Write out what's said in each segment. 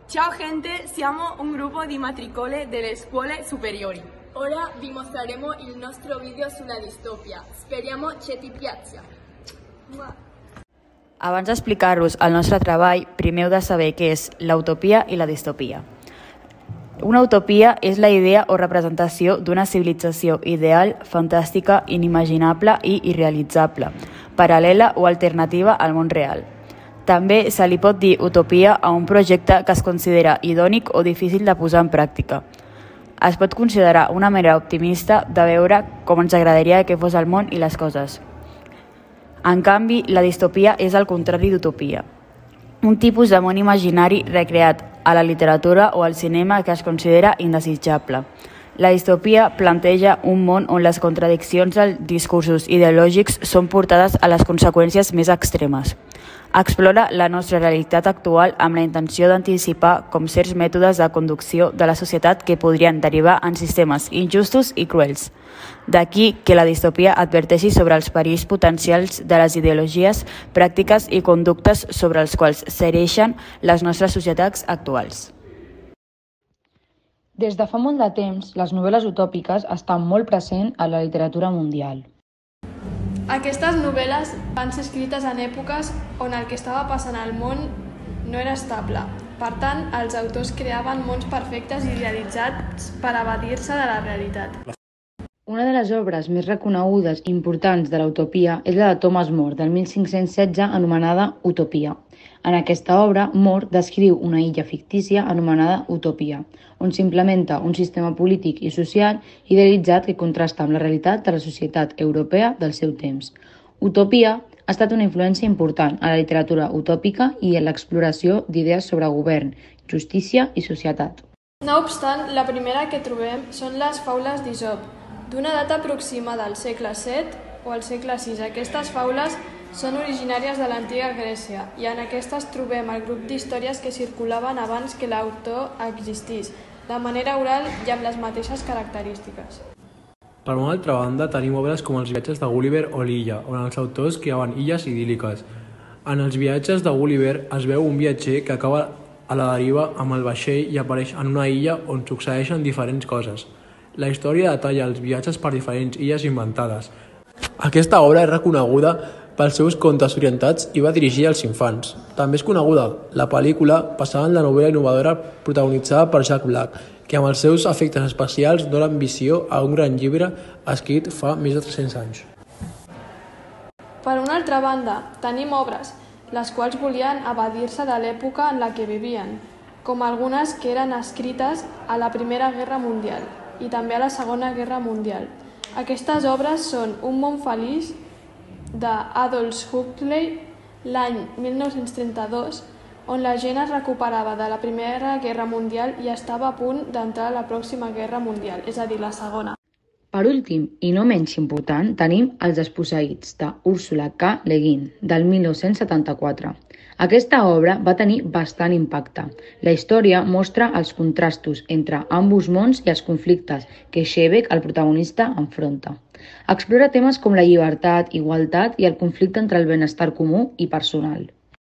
Ciao gente, siamo un gruppo di matricole delle scuole superiori. Ora vi mostreremo il nostro video sulla distopia. Speriamo che ti piaccia. Abans d'explicar-vos el nostre treball, primer heu de saber què és l'utopia i la distopia. Una utopia és la idea o representació d'una civilització ideal, fantàstica, inimaginable i irrealitzable, paral·lela o alternativa al món real. També se li pot dir utopia a un projecte que es considera idònic o difícil de posar en pràctica. Es pot considerar una manera optimista de veure com ens agradaria que fos el món i les coses. En canvi, la distopia és el contrari d'utopia. Un tipus de món imaginari recreat a la literatura o al cinema que es considera indesitjable. La distopia planteja un món on les contradiccions dels discursos ideològics són portades a les conseqüències més extremes. Explora la nostra realitat actual amb la intenció d'anticipar com certs mètodes de conducció de la societat que podrien derivar en sistemes injustos i cruels. D'aquí que la distopia adverteixi sobre els perills potencials de les ideologies, pràctiques i conductes sobre els quals s'ereixen les nostres societats actuals. Des de fa molt de temps, les novel·les utòpiques estan molt presents a la literatura mundial. Aquestes novel·les van ser escrites en èpoques on el que estava passant al món no era estable. Per tant, els autors creaven mons perfectes i idealitzats per evadir-se de la realitat. Una de les obres més reconegudes i importants de l'utopia és la de Thomas More, del 1516, anomenada Utopia. En aquesta obra, More descriu una illa fictícia anomenada Utopia, on s'implementa un sistema polític i social idealitzat que contrasta amb la realitat de la societat europea del seu temps. Utopia ha estat una influència important a la literatura utòpica i en l'exploració d'idees sobre govern, justícia i societat. No obstant, la primera que trobem són les faules d'Isop, d'una data aproximada al segle VII o al segle VI. Aquestes faules són originàries de l'antiga Grècia i en aquestes trobem el grup d'històries que circulaven abans que l'autor existís, de manera oral i amb les mateixes característiques. Per una altra banda, tenim obres com els viatges de Gulliver o l'Illa, on els autors creaven illes idíl·liques. En els viatges de Gulliver es veu un viatger que acaba a la deriva amb el vaixell i apareix en una illa on succeeixen diferents coses. La història detalla els viatges per diferents illes inventades. Aquesta obra és reconeguda pels seus contes orientats i va dirigir als infants. També és coneguda la pel·lícula basada en la novel·la innovadora protagonitzada per Jack Black, que amb els seus efectes especials donen visió a un gran llibre escrit fa més de 300 anys. Per una altra banda, tenim obres, les quals volien evadir-se de l'època en la que vivien, com algunes que eren escrites a la Primera Guerra Mundial i també a la Segona Guerra Mundial. Aquestes obres són Un món feliç, d'Adolf Huxley, l'any 1932, on la gent es recuperava de la Primera Guerra Mundial i estava a punt d'entrar a la pròxima Guerra Mundial, és a dir, la Segona. Per últim, i no menys important, tenim Els desposseïts, d'Ursula K. Le Guin, del 1974. Aquesta obra va tenir bastant impacte. La història mostra els contrastos entre ambos mons i els conflictes que Shebeck, el protagonista, enfronta. Explora temes com la llibertat, igualtat i el conflicte entre el benestar comú i personal.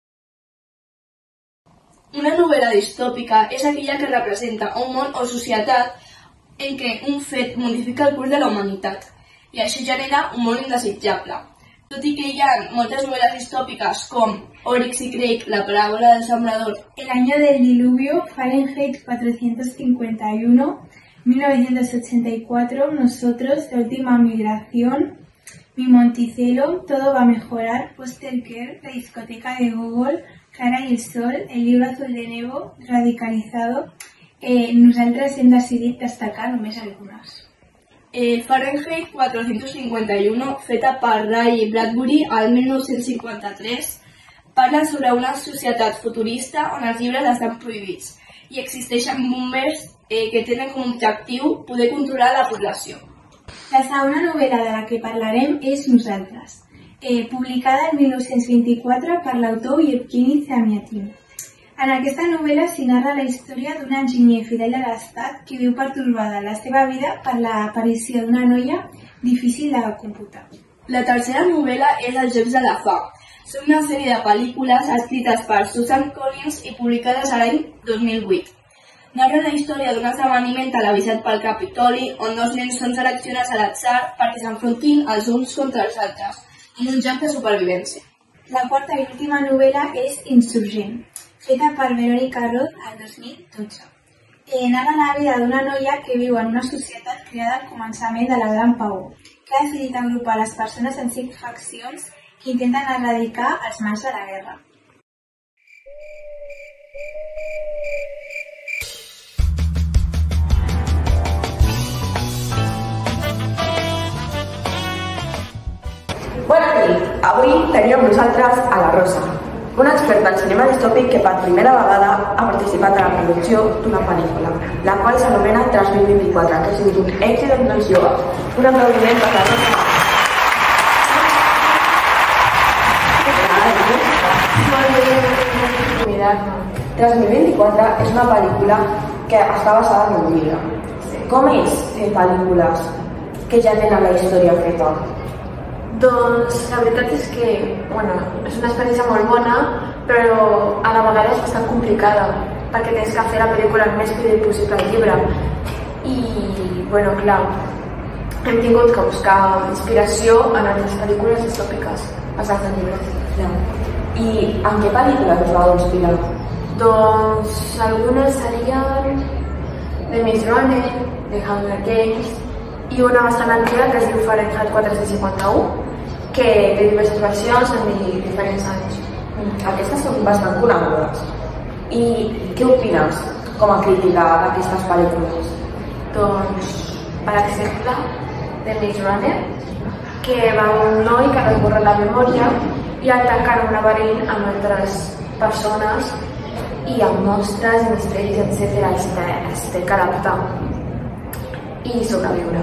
Una novel·la distòpica és aquella que representa un món o societat en què un fet modifica el curs de la humanitat i això genera un món indesitjable. Tot i que hi ha moltes novel·les distópicas com Oryx y Crake, La parábola del sembrador, El año del diluvio, Fahrenheit 451, 1984, Nosotros, La última migración, Mi Monticello, Todo va a mejorar, Foster Care, La discoteca de Gogol, Clara y el sol, El libro azul de Nebo, Radicalizado. Nosaltres hem decidit destacar només algunes. Fahrenheit 451, feta per Ray Bradbury al 1953, parla sobre una societat futurista on els llibres estan prohibits i existeixen boomers que tenen com a objectiu poder controlar la població. La segona novel·la de la que parlarem és Nosaltres, publicada el 1924 per l'autor Yevgeny Zamyatin. En aquesta novel·la s'hi narra la història d'un enginyer fidel a l'Estat que viu pertorbada la seva vida per l'aparició d'una noia difícil de computar. La tercera novel·la és Els Jocs de la Fam, Són una sèrie de pel·lícules escrites per Susan Collins i publicades a l'any 2008. Narra la història d'un esdeveniment televisat pel Capitoli on dos nens són seleccionats a l'atzar perquè s'enfrontin els uns contra els altres en un joc de supervivència. La quarta i última novel·la és Insurgent, feta per Veronica Roth el 2012. Narra la vida d'una noia que viu en una societat creada al començament de la Gran Pau, que ha decidit agrupar les persones en 5 faccions que intenten erradicar els mals de la guerra. Bona nit! Avui tenim amb nosaltres a la Rosa, una experta en cinema distòpic que per primera vegada ha participat en la producció d'una pel·lícula, la qual s'anomena 2024, que ha sigut un èxit en els joves. Un aplaudiment per la Rosa. 2024 és una pel·lícula que està basada en un llibre. Com és fer pel·lícules que ja tenen la història feta? Doncs la veritat és que és una experiència molt bona, però a la vegada és bastant complicada, perquè tens que fer la pel·lícula el més fidel possible al llibre. I, clar, hem tingut que buscar inspiració en altres pel·lícules distòpiques basades en llibres. I en què pel·lícules us vau inspirar? Doncs algunes serien The Maze Runner, The Hunger Games, i una bastant antiga que es diu Fahrenheit 451, que té diverses versions en diferents anys. Aquestes són bastant conegudes. I què opines com a crítica d'aquestes pel·lícules? Doncs, per exemple, The Maze Runner, que va un noi que recorre la memòria i el tanca en un laberint amb altres persones i amb monstres i misteris, etc. Es té que adaptar i sobreviure.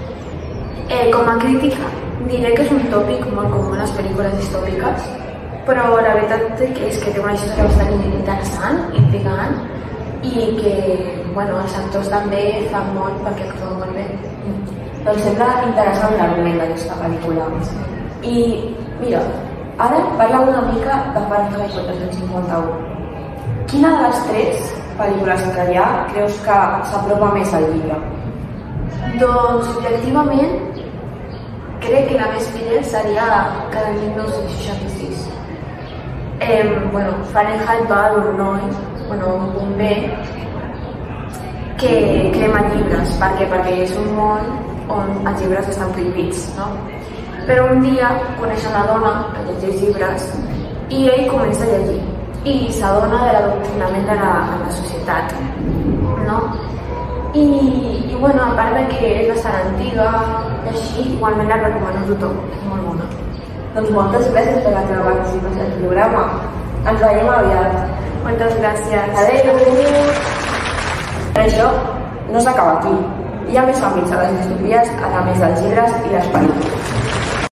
Com a crítica, diré que és un tòpic molt comú en les pel·lícules distòpiques, però la veritat és que té una història bastant interessant, intrigant, i que els actors també fan molt perquè actuen molt bé. Doncs sembla interessant l'argument d'aquesta pel·lícula. I mira, ara parla una mica de Fahrenheit 451. Quina de les 3 pel·lícules que hi ha creus que s'apropa més al llibre? Doncs, objectivament, crec que la més fidel seria que del 1966. Fahrenheit va d'un noi, un bomber, que crema llibres. Per què? Perquè és un món on els llibres estan prohibits, no? Però un dia coneix una dona que llegeix llibres i ell comença a llegir i s'adona de l'adoctrinament de la societat, no? I a part de que és bastant antiga i així, igualment la recomano a tothom, és molt bona. Doncs moltes gràcies per la teva participació al programa. Ens veiem aviat. Moltes gràcies. Adéu! Per això no s'acaba aquí. Hi ha més àmbits a les distopies, a més dels llibres i les pel·lícules.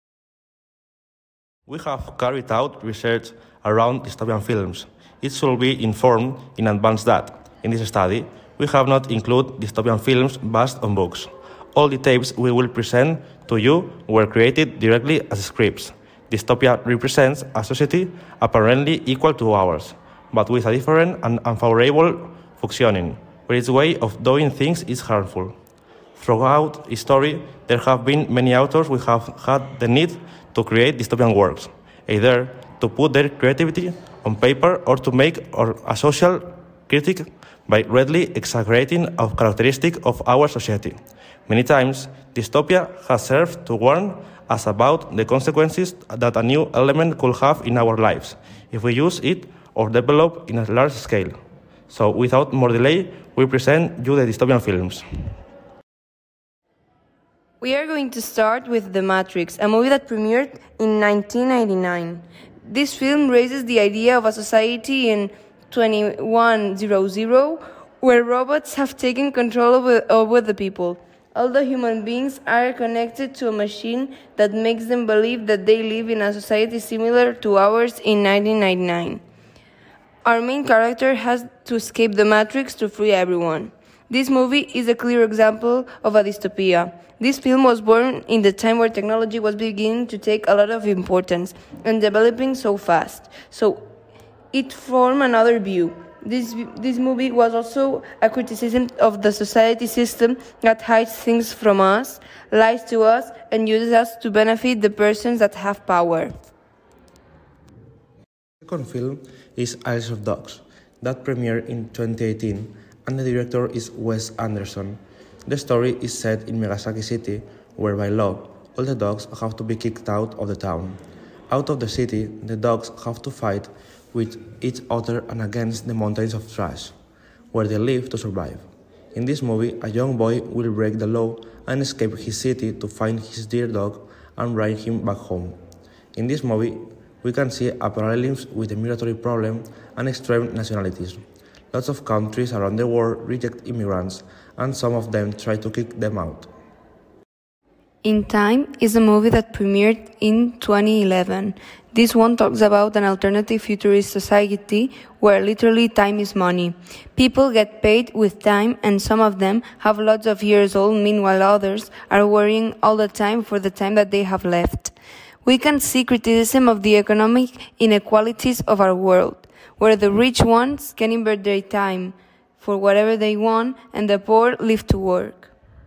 We have carried out research around dystopian films. It should be informed in advance that, in this study, we have not included dystopian films based on books. All the tapes we will present to you were created directly as scripts. Dystopia represents a society apparently equal to ours, but with a different and unfavorable functioning, where its way of doing things is harmful. Throughout history, there have been many authors who have had the need to create dystopian works, either to put their creativity on paper or to make a social critique by readily exaggerating a characteristic of our society. Many times, dystopia has served to warn us about the consequences that a new element could have in our lives if we use it or develop in a large scale. So, without more delay, we present you the dystopian films. We are going to start with The Matrix, a movie that premiered in 1999. This film raises the idea of a society in 2100 where robots have taken control over the people. All the human beings are connected to a machine that makes them believe that they live in a society similar to ours in 1999. Our main character has to escape the Matrix to free everyone. This movie is a clear example of a dystopia. This film was born in the time where technology was beginning to take a lot of importance and developing so fast. So it formed another view. This movie was also a criticism of the society system that hides things from us, lies to us, and uses us to benefit the persons that have power. The second film is Isles of Dogs, that premiered in 2018, and the director is Wes Anderson. The story is set in Megasaki City, where by law, all the dogs have to be kicked out of the town. Out of the city, the dogs have to fight with each other and against the mountains of trash, where they live to survive. In this movie, a young boy will break the law and escape his city to find his dear dog and bring him back home. In this movie, we can see a parallelism with the migratory problem and extreme nationalism. Lots of countries around the world reject immigrants, and some of them try to kick them out. In Time is a movie that premiered in 2011. This one talks about an alternative futurist society where literally time is money. People get paid with time, and some of them have lots of years old, meanwhile others are worrying all the time for the time that they have left. We can see criticism of the economic inequalities of our world, where the rich ones can invert their time for whatever they want and the poor live to work.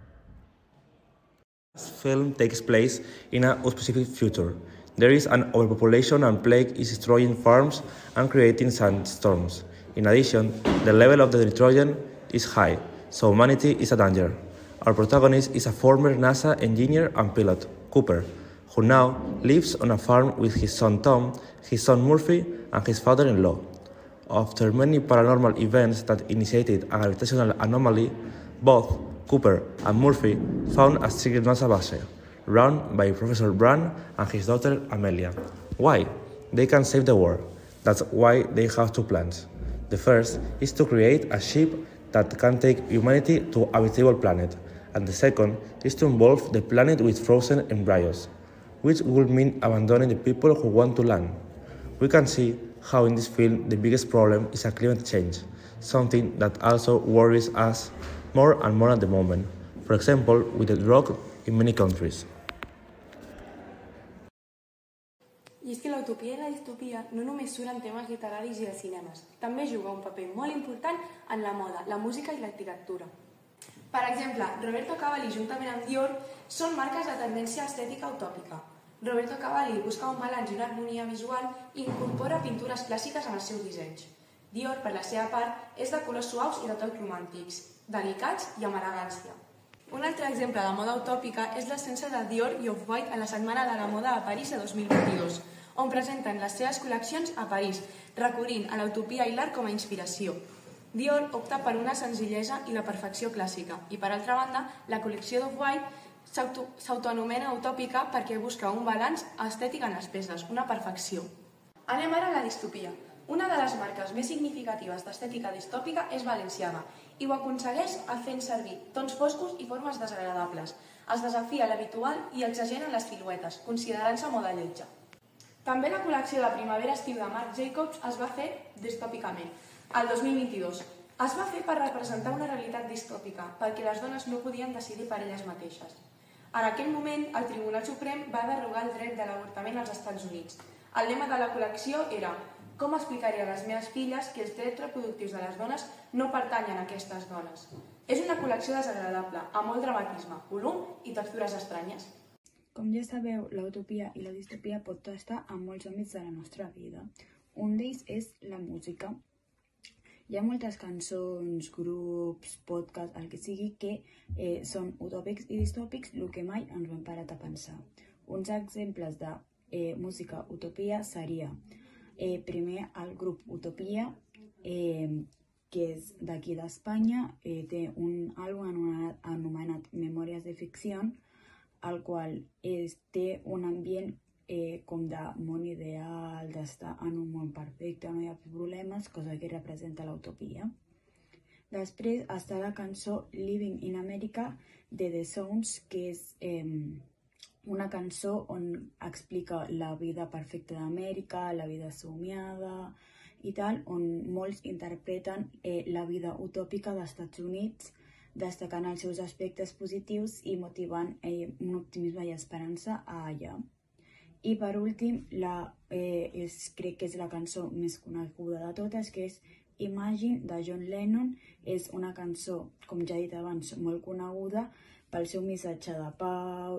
This film takes place in a specific future. There is an overpopulation and plague is destroying farms and creating sandstorms. In addition, the level of the nitrogen is high, so humanity is a danger. Our protagonist is a former NASA engineer and pilot, Cooper, who now lives on a farm with his son Tom, his son Murphy, and his father-in-law. After many paranormal events that initiated a gravitational anomaly, both Cooper and Murphy found a secret NASA base, run by Professor Brand and his daughter Amelia. Why? They can save the world. That's why they have two plans. The first is to create a ship that can take humanity to a habitable planet, and the second is to involve the planet with frozen embryos, which would mean abandoning the people who want to land. We can see how in this film the biggest problem is climate change, something that also worries us more and more at the moment, for example with the drought in many countries. I és que la utopia i la distopia no només surt en temes literaris i de cinemes, també juga un paper molt important en la moda, la música i l'arquitectura. Per exemple, Roberto Cavalli juntament amb Dior són marques de tendència estètica utòpica. Roberto Cavalli busca un balanç i una harmonia visual i incorpora pintures clàssiques en els seus dissenys. Dior, per la seva part, és de colors suaus i de tocs romàntics, delicats i amb elegància. Un altre exemple de moda utòpica és l'ascensa de Dior i Off-White a la Setmana de la Moda a París de 2022, on presenten les seves col·leccions a París, recorrent a l'utopia i l'art com a inspiració. Dior opta per una senzillesa i la perfecció clàssica, i per altra banda, la col·lecció d'Off-White s'autoanomena utòpica perquè busca un balanç estètic en les peces, una perfecció. Anem ara a la distopia. Una de les marques més significatives d'estètica distòpica és Balenciaga, i ho aconsegueix fent servir tons foscos i formes desagradables. Es desafia l'habitual i exagera les siluetes, considerant-se moda lletja. També la col·lecció de primavera-estiu de Marc Jacobs es va fer distòpicament, el 2022. Es va fer per representar una realitat distòpica, perquè les dones no podien decidir per elles mateixes. En aquell moment, el Tribunal Suprem va derogar el dret de l'avortament als Estats Units. El lema de la col·lecció era «Com explicaria a les meves filles que els drets reproductius de les dones no pertanyen a aquestes dones?» És una col·lecció desagradable, amb molt dramatisme, volum i textures estranyes. Com ja sabeu, la utopia i la distopia pot estar en molts àmbits de la nostra vida. Un d'ells és la música. Hi ha moltes cançons, grups, podcasts, el que sigui, que són utòpics i distòpics, el que mai ens ho hem parat a pensar. Uns exemples de música utopia seria primer el grup Utopia, que és d'aquí d'Espanya, té un àlbum anomenat Memòries de Ficció, el qual té un ambient com de món ideal, d'estar en un món perfecte, no hi ha problemes, cosa que representa l'utopia. Després està la cançó Living in America de The Sounds, que és una cançó on explica la vida perfecta d'Amèrica, la vida somiada i tal, on molts interpreten la vida utòpica dels Estats Units destacant els seus aspectes positius i motivant un optimisme i esperança a allà. I per últim, crec que és la cançó més coneguda de totes, que és Imagine, de John Lennon. És una cançó, com ja he dit abans, molt coneguda pel seu missatge de pau,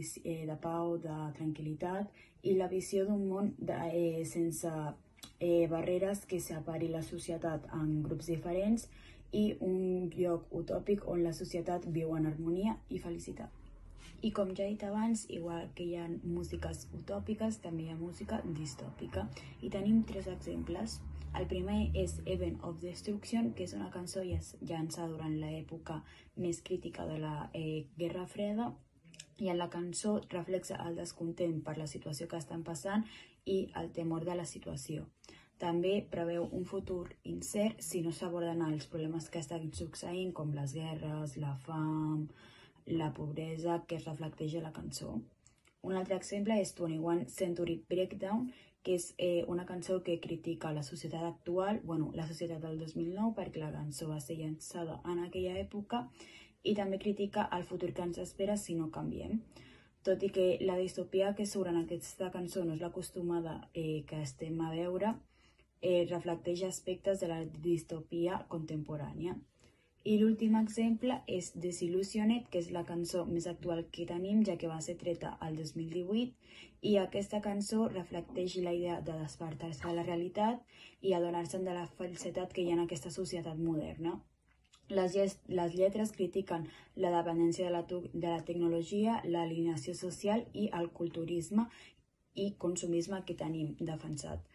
de tranquil·litat i la visió d'un món sense barreres que separi la societat en grups diferents i un lloc utòpic on la societat viu en harmonia i felicitat. I com ja he dit abans, igual que hi ha músiques utòpiques, també hi ha música distòpica. I tenim 3 exemples. El primer és Event of Destruction, que és una cançó llançada durant l'època més crítica de la Guerra Freda, i en la cançó reflexa el descontent per la situació que estan passant i el temor de la situació. També preveu un futur incert si no s'aborden els problemes que estan succeint, com les guerres, la fam, la pobresa, que es reflecteix a la cançó. Un altre exemple és 21 Century Breakdown, que és una cançó que critica la societat actual, la societat del 2009, perquè la cançó va ser llançada en aquella època, i també critica el futur que ens espera si no canviem. Tot i que la distopia que surt en aquesta cançó no és l'acostumada que estem a veure, reflecteix aspectes de la distopia contemporània. I l'últim exemple és Desillusioned, que és la cançó més actual que tenim, ja que va ser treta el 2018, i aquesta cançó reflecteix la idea de despertar-se de la realitat i adonar-se'n de la felicitat que hi ha en aquesta societat moderna. Les lletres critiquen la dependència de la tecnologia, l'alienació social i el culturisme i consumisme que tenim defensat.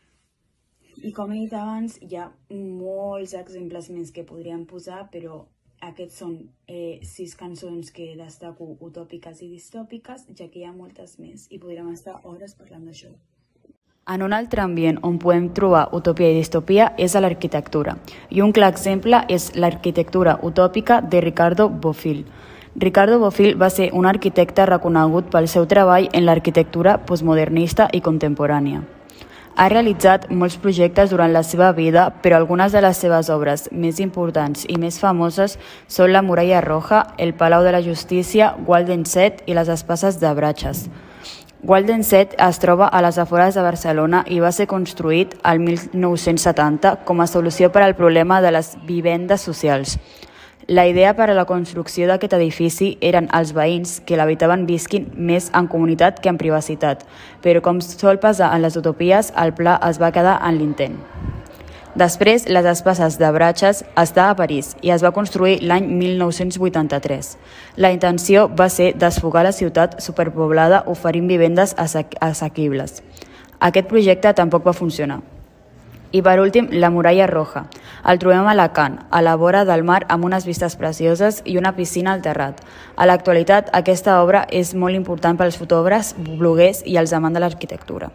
I com he dit abans, hi ha molts exemples més que podríem posar, però aquests són 6 cançons que destaco utòpiques i distòpiques, ja que hi ha moltes més i podríem estar hores parlant d'això. En un altre ambient on podem trobar utopia i distopia és a l'arquitectura, i un clar exemple és l'arquitectura utòpica de Ricardo Bofill. Ricardo Bofill va ser un arquitecte reconegut pel seu treball en l'arquitectura postmodernista i contemporània. Ha realitzat molts projectes durant la seva vida, però algunes de les seves obres més importants i més famoses són la Muralla Roja, el Palau de la Justícia, Walden 7 i les Espases de Bratxes. Walden 7 es troba a les afores de Barcelona i va ser construït el 1970 com a solució per al problema de les vivendes socials. La idea per a la construcció d'aquest edifici eren els veïns que l'habitaven visquin més en comunitat que en privacitat, però com sol passar en les utopies, el pla es va quedar en l'intent. Després, les Espases de Bratxes està a París i es va construir l'any 1983. La intenció va ser desfogar la ciutat superpoblada oferint vivendes assequibles. Aquest projecte tampoc va funcionar. I per últim, la Muralla Roja. El trobem a Alacant, a la vora del mar amb unes vistes precioses i una piscina al terrat. A l'actualitat, aquesta obra és molt important pels fotògrafs, bloguers i els amants de l'arquitectura.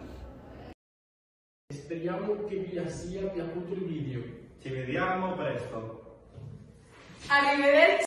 Speriamo che vi sia piaciuto il video. Ci vediamo presto. Arrivederci.